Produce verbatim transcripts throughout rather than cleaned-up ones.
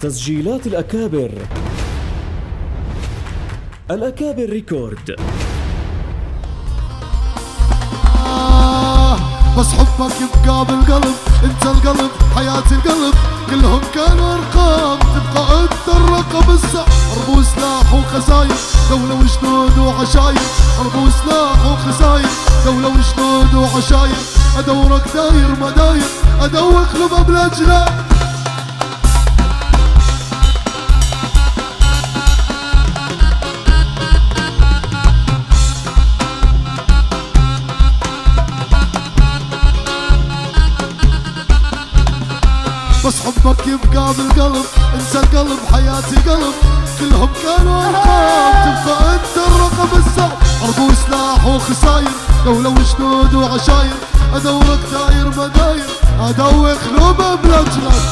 تسجيلات الأكابر. الأكابر ريكورد. آه بس حبك يبقى بالقلب، انت القلب حياتي القلب، كلهم كانوا ارقام تبقى انت الرقم الصح. حرب وسلاح وخساير، دولة وجنود وعشاير، حرب وسلاح وخساير، دولة وجنود وعشاير، ادورك داير ما داير، ادوق لباب الاجلال. بس حبك يبقى بالقلب، انت القلب حياتي قلب، كلهم كانوا ارقام تبقى انت الرقم الصح. حرب وسلاح وخساير، دولة وجنود وعشاير، ادورك داير ما داير، ادوق لباب الاجلال.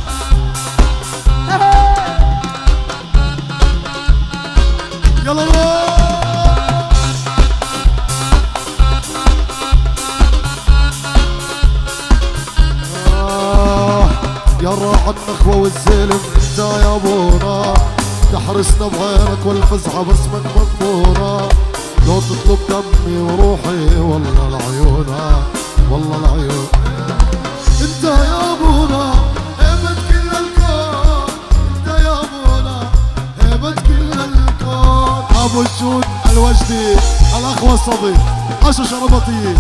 يلا الله يا راح النخوة والزلم، انت يا ابونا تحرسنا بعينك والفزعة باسمك مضمونة. لو تطلب دمي وروحي والله العيونة، والله العيون انت يا ابونا هيبة كل الكون، انت يا ابونا هيبة كل الكون. ابو الجود الوجدي الاخوة الصبي عشر شربطيين.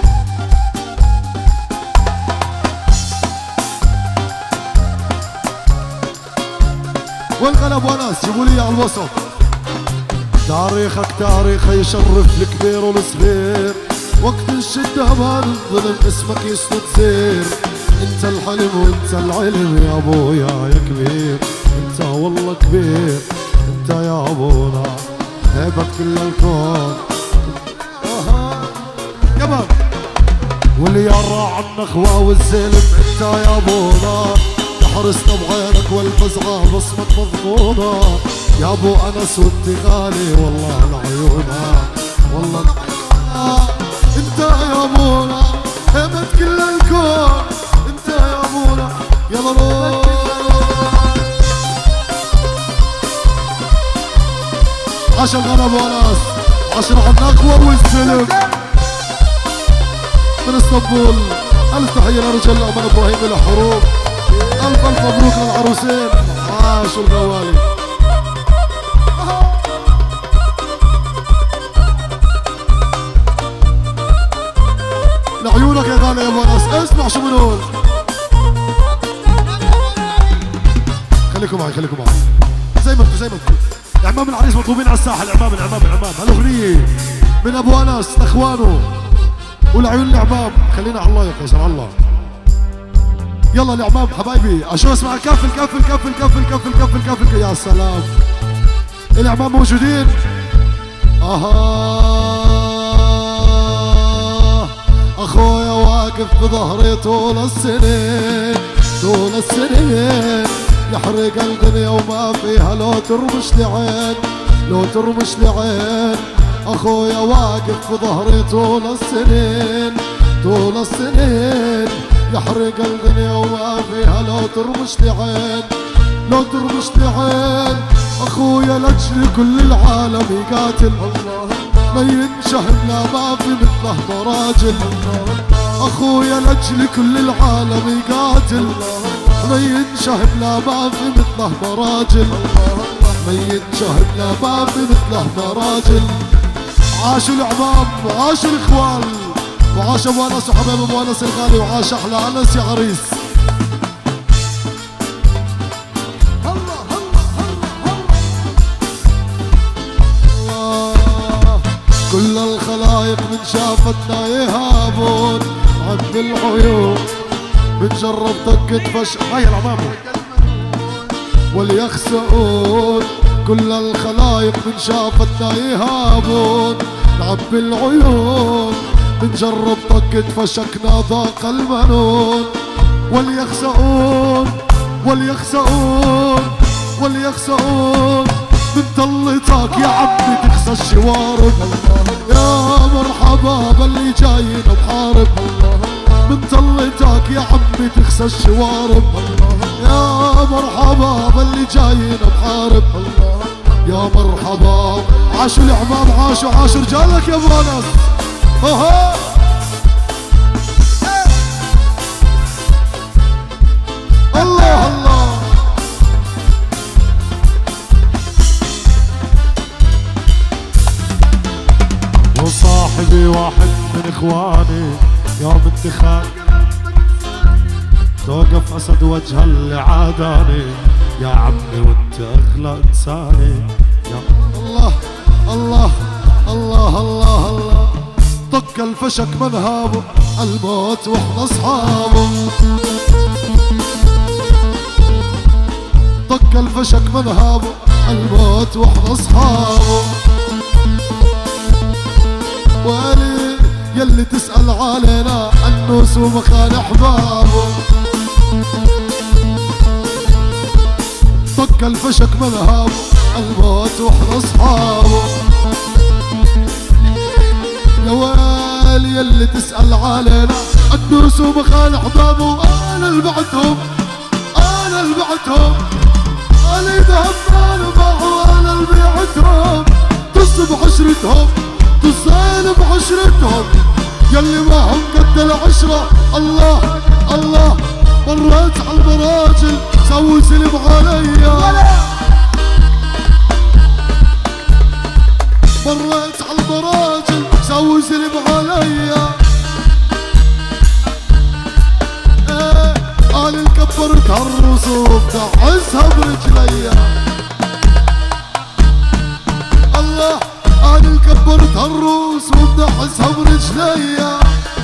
والقلب وناس جيبوا لي على الوسط. تاريخك تاريخ يشرف الكبير والصغير، وقت الشدة ما الظلم اسمك يسند سير. انت الحلم وانت العلم يا ابويا يا كبير، انت والله كبير، انت يا ابونا هيبة كل الكون. يابا واللي يرى عن النخوة والزلم، انت يا ابونا حرسنا بعينك والفزعة بصمك مضمونة. يا ابو انس وانت غالي والله العيونة، والله آه انت يا ابونا هيبة كل الكون، انت يا ابونا. يلا روح عشر غنم وناس، عشر على النخوة والسلم من اسطنبول. الف تحية لرجال الأمن ابراهيم الحروب، ألف ألف مبروك للعروسين، عاشوا الغوالي. لعيونك يا غالي يا ابو انس، اسمع شو بنقول. خليكم معي خليكم معي زي ما انتم زي ما انتم. اعمام العريس مطلوبين على الساحه، الاعمام الاعمام الاعمام. هالاغنيه من ابو انس لاخوانه والعيون الاعمام. خلينا على الله يا قيصر على الله. يلا الاعمام حبايبي، عشان اسمع الكفل كفل كفل كفل كفل كفل كفل. يا سلام الاعمام موجودين. اها اخويا واقف بظهري طول السنين، طول السنين يحرق الدنيا وما فيها لو ترمش لعين، لو ترمش لعين. اخويا واقف بظهري طول السنين، طول السنين يحرق الدنيا وما فيها لو ترمش لعين، لو ترمش لعين. اخويا لاجل كل العالم يقاتل، ما ينشهد لا ما في مثله مراجل. اخويا لاجل كل العالم يقاتل، ما ينشهد لا ما في مثله مراجل، ما ينشهد لا ما في مثله مراجل. عاشوا الاعمام وعاشوا الاخوان، وعاش ابو انس وحبيب ابو انس الغالي، وعاش احلى انس يا عريس. هلا هلا هلا هلا. كل الخلايق من شافتنا يهابون عند العيون، بنجرب طقة فش هاي العمام واليخسؤون. كل الخلايق من شافتنا يهابون نعبي العيون، بنجرب طقة فشكنا ذاق المنون. واليخسؤون واليخسؤون واليخسؤون، بنطلتك يا عمي تخسى الشوارب. يا مرحبا باللي جايين بحارب، بنطلتك يا عمي تخسى الشوارب. يا مرحبا مرحبا باللي جايين بحارب. يا مرحبا عاشوا العمام عاشوا عاشوا رجالك يا ابو انس. اها الله الله. وصاحبي واحد من اخواني يوم انتخاب توقف اسد وجه اللي عاداني. يا عمي وانت اغلى انساني. يا الله الله الله الله الله. طق الفشك منهابه الموت واحنا اصحابه. طق الفشك منهابه الموت واحنا اصحابه. ويلي يلي تسأل علينا النوس ومكان احبابه. طق الفشك مذهبه الموت واحنا اصحابه. يا ويلي يلي تسأل علينا النوس ومكان احبابه. انا اللي بعتهم انا اللي بعتهم انا ذهب انا باعوا انا اللي بعتهم. طز بعشرتهم طزين بعشرتهم يلي ما هم قد العشرة. الله الله مريت على المراجل سوي سلم عليا. مريت على المراجل سوي سلم عليا. ايه انا كبرت هالرصوف دعسها برجليا. الله انا كبرت هالروس وبدعسها برجليا.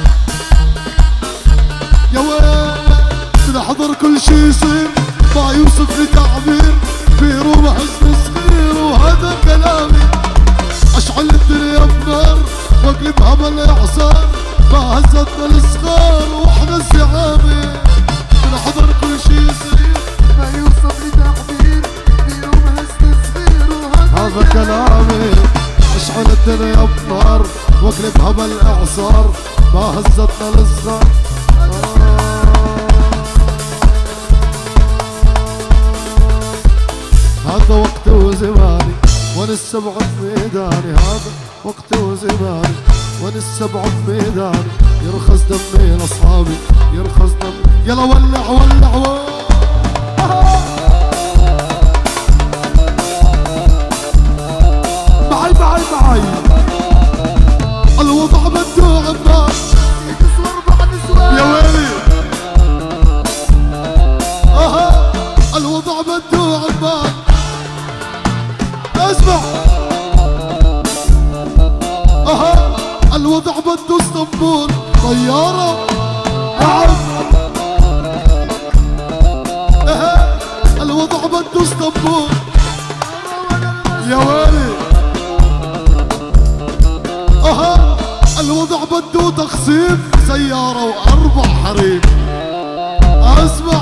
يا ويل بنحضر كل شي يصير ما يوصف لي تعبير. في روح حزن صغير وهذا كلامي. اشعل الدنيا بنار واقلبها بالاعصار. ما هزتنا الصغار واحنا الزعامي. بنحضر كل شي يصير ما يوصف لي تعبير. في روح حزن صغير وهذا كلامي. اشعل الدنيا بنار واقلبها بالاعصار. ما هزتنا الصغار. هذا وقت وزماني وانا السبع بميداني. هذا وقت وزماني وانا السبع بميداني. يرخص دمي لاصحابي يرخص دمي. يلا ولع ولع ولع. معي معي معي الوضع بدوع النار. يا ويلي اها الوضع بدوع النار. اسمع اها الوضع بده اسطنبول طيارة. نعم اها الوضع بده اسطنبول. يا ويلي اها الوضع بده تخصيم سيارة واربع حريم. اسمع